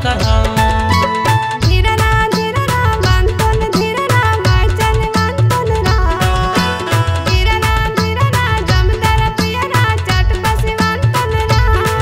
कहा। धीरना धीरना वंतन धीरना वचन वंतन रा धीरना धीरना जमदर पियरा चटपसी वंतन रा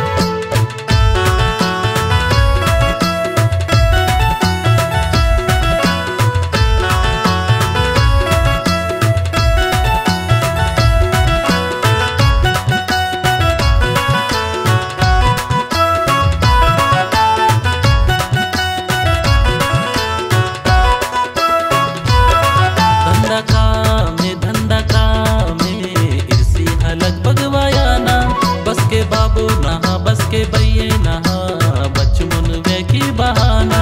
धंधा काम में इसी हलक भगवायाना बस के बाबू नहा बस के भैये नहा बचमुन वे की बहाना।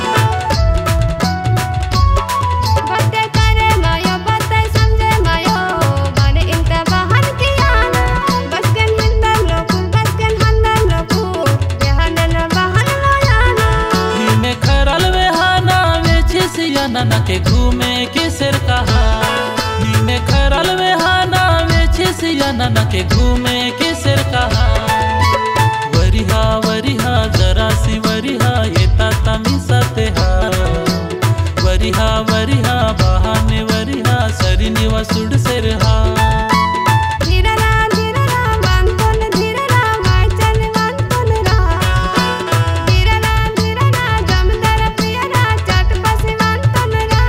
बत्ते करे मायो बत्ते समझे मायो बने इंता बहन किया ना बस के हिंदर लोकू जहानन बहन लोयाना में खरल वे हाना वे छिसिया ना के घूमे की सिर कहा। में खरल वे हाना वे छिसिया ना के घूमे की सिर कहा। वरिहा वरिहा जरा सी वरिहा ये ताता मी सते हा। वरिहा वरिहा बहाने वरिहा सरिनी वसुड सिर हा। धीरना धीरना वंतन धीरना वचन वंतन रा धीरना धीरना जमदर पियरा चटपसी वंतन रा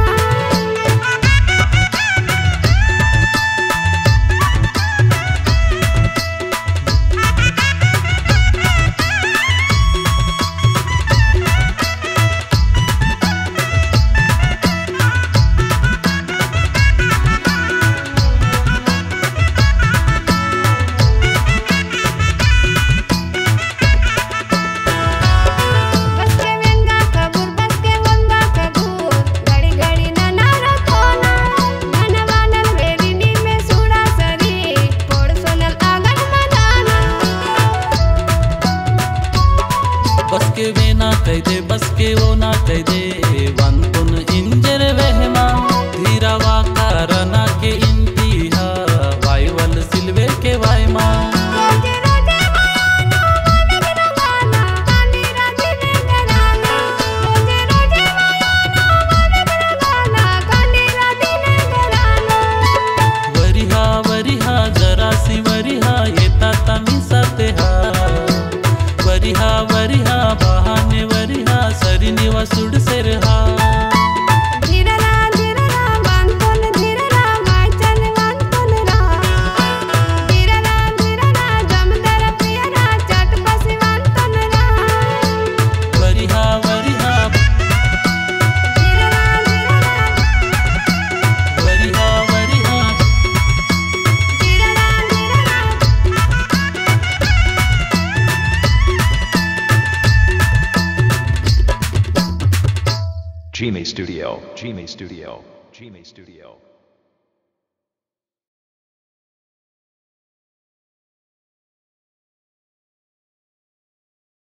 बस के वेंगा कबूर बस के वंगा कबूर घड़ी घड़ी ननारा कोना धनवानल वेरिनी में सूड़ा सरी पोड़ सोनल आंगन मनाना बस के वे ना कह दे बस के वो ना कह दे वंतुन इंजर वहमा धीरा वाकारना के इंतिहा वाईवल सिलवे के वाईमा। रोजे रोजे मायाना मनक रंगाना कानी राती में कराना रोजे रोजे मायाना मनक रंगाना कानी राती में कराना वरिहा वरिहा जरा सी वरिहा ये ताता मी सते हा। वरिहा वरिहा बहाने वरिहा सरिनी वसुड सिर हा। धीरना धीरना वंतन धीरना वचन वंतन रा धीरना धीरना जमदर पियरा चटपसी वंतन रा वरिहा वरिहा धीरना धीरना वरिहा वरिहा धीरना धीरना Gmail Studio, Gmail Studio, Gmail Studio.